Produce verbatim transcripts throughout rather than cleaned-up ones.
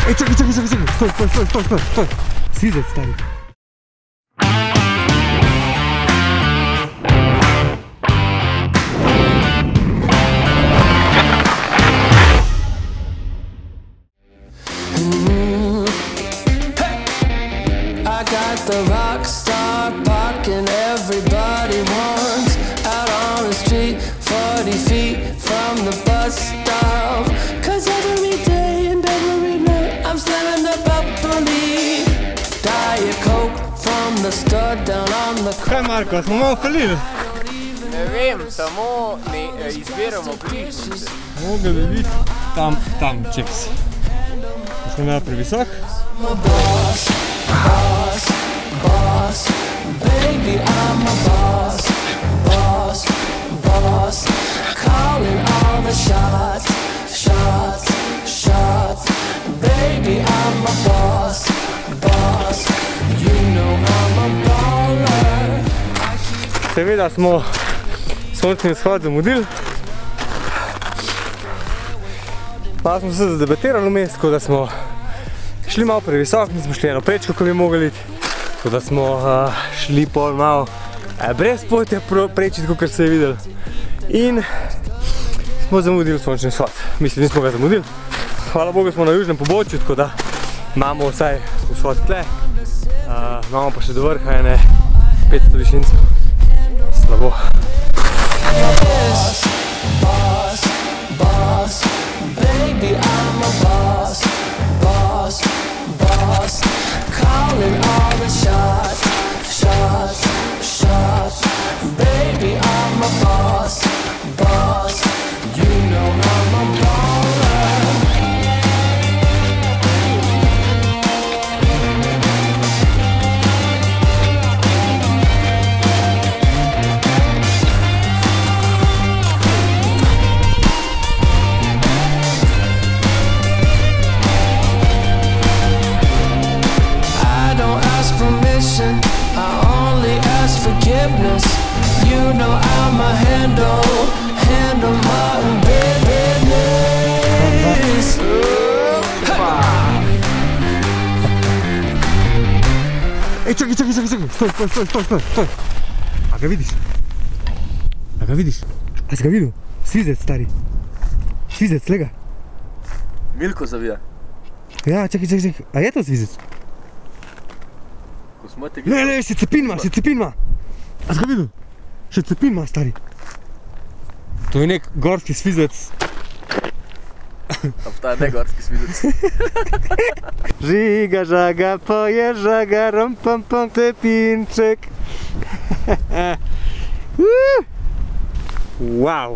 Ej, čakaj, čakaj, čakaj, čakaj, stoj, stoj, stoj, stoj, stoj, stoj. Svizec, stari. I got the rock star parking everybody wants out on the street, forty feet from the bus stop. Cause every day and every night I'm slamming the bubbly Diet Coke from the stud down on the Kaj, Marko, smo malo falili? Ne vem, samo ne izbiramo bližnice. Mogel bi biti tam, tam, čez. Smo imeli previsok. boss, boss, boss, baby I'm a boss, boss, boss, calling all the shots, shots, shots, baby I'm a boss, boss, you know I'm a baller. Seveda smo sončni vzhod zamudili. Pa smo se zadebatirali vmes, tako da smo šli malo previsok, nismo šli eno prečko, ko bi mogli iti. Tako da smo uh, šli pol malo uh, brez potja prečiti, kot se je videli. In smo zamudili sončni vzhod. Mislim, nismo ga zamudili. Hvala Bogu smo na južnem pobočju, tako da imamo vsaj vzhod tle. Uh, imamo pa še do vrha ene petsto višincev. Slabo. Boss, boss, boss, baby I'm a boss, boss, boss, calling all the shots, shots, shots, baby I'm a boss, boss, you know I'm a baller. I only ask forgiveness. You know I'ma handle, handle my own business. Ej, čakaj, čakaj, čakaj, čakaj, stoj, stoj, stoj, stoj, stoj, stoj. A ga vidiš? A ga vidiš? A si ga videl? Svizec, stari. Svizec, lega. Milko zavija. Ja, čakaj, čakaj, čakaj. A je to svizec? Ne, ne, še cepin ima, še cepin ima. A si ga videl? Še cepin ima, stari. To je nek gorski svizec. Obstaja ne gorski svizec. Žiga, žaga, poje, žaga, rom, pom, pom, cepinček. Wow.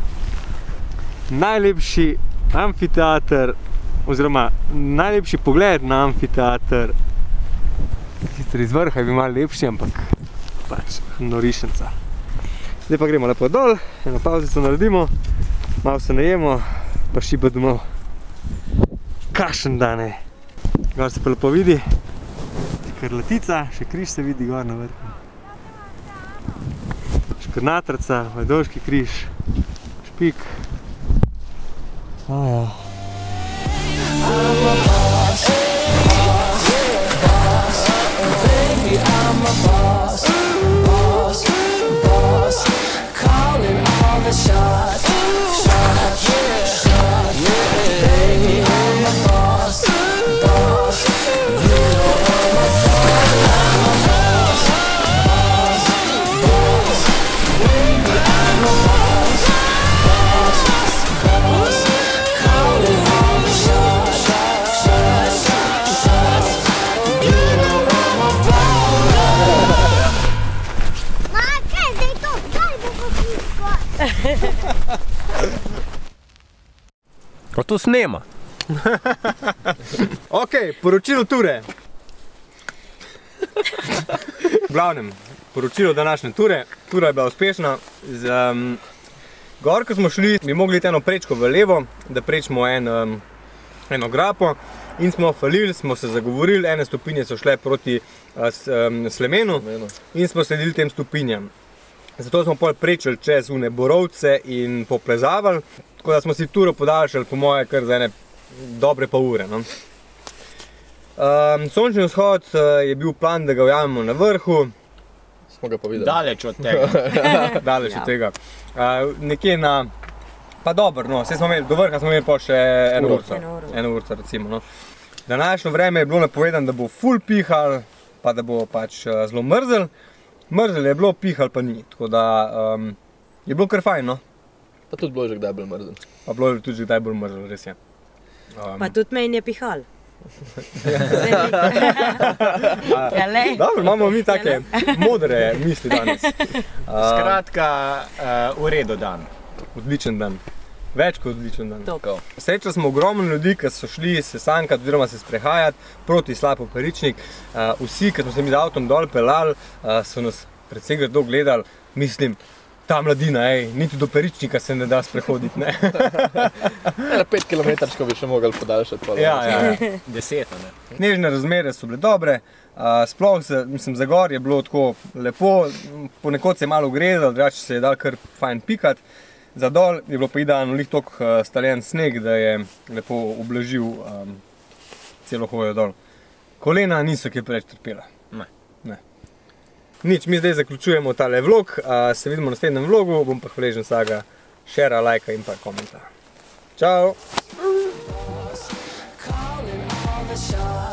Najlepši amfiteater, oziroma najlepši pogled na amfiteater. Sicer iz vrha je bi malo lepši, ampak pač norišenca. Zdaj pa gremo lepo dol, eno pauzico naredimo, malo se najemo, pa šiba domov. Kakšen dan je. Gor se pa lepo vidi, Škrlatica, še križ se vidi gor na vrhu. Škrnatrca, Vajdovški križ, Špik. Aja. I'm a boss, boss, boss, calling all the shots, shots, shots, baby I'm a boss, boss, you know I'm a boss, boss, boss, baby I'm a boss, boss, boss, calling all the shots, shots, shots, you know I'm a boss. Ko to snema. Ok, poročilo ture. V glavnem, poročilo današnje ture. Tura je bila uspešna. Z, um, gor, ko smo šli, bi mogli iti eno prečko v levo, da prečimo en, um, eno grapo. In smo falili, smo se zagovorili, ene stopinje so šle proti uh, s, um, Slemenu in smo sledili tem stopinjam. Zato smo pol prečili čez une borovce in poplezavali, tako da smo si turo podaljšali po moje kar za ene dobre pa ure. No? Um, sončni vzhod uh, je bil plan, da ga ujamemo na vrhu. Smo ga pa videli. Daleč od tega. Daleč od tega. Uh, nekje na, pa dobro, no, vse smo imeli, do vrha smo imeli pa še eno urco. Eno urco, recimo, no. Današnjo vreme je bilo napovedano, da bo ful pihal, pa da bo pač uh, zelo mrzel. Mrzel je bilo, pihal pa ni, tako da um, je bilo kar fajn, no. Pa tudi bilo že kdaj bolj mrzel. Pa bilo je tudi že kdaj bolj mrzel, res je. Um, Pa tudi meni je pihal. Ja, lej. Dobro, imamo mi take modre misli danes. Uh, Skratka, uh, v redu dan. Odličen dan. Več kot odličen dan. Top. Srečali smo ogromno ljudi, ki so šli se sankati oziroma se sprehajati proti Slapo Peričnik. Uh, vsi, ki smo se mi z avtom dol pelali, uh, so nas predvsej grdo gledali. Mislim, ta mladina, ej, niti do Peričnika se ne da sprehoditi, ne? Na pet kilometrčkov bi še mogli podaljšati. Ja, ja. Deset, ne? Snežne razmere so bile dobre, uh, sploh za, mislim, za gor je bilo tako lepo, ponekod se je malo ogrezalo, drugače se je dal kar fajn pikati. Za dol je bilo pa idealno lih toliko uh, staljen sneg, da je lepo oblažil um, celo hojo dol. Kolena niso kaj preveč trpela. Ne. Ne. Nič, mi zdaj zaključujemo tale vlog, uh, se vidimo v naslednjem vlogu, bom pa hvaležen vsakega šera, lajka in pa komentar. Čau! Calling all the shots.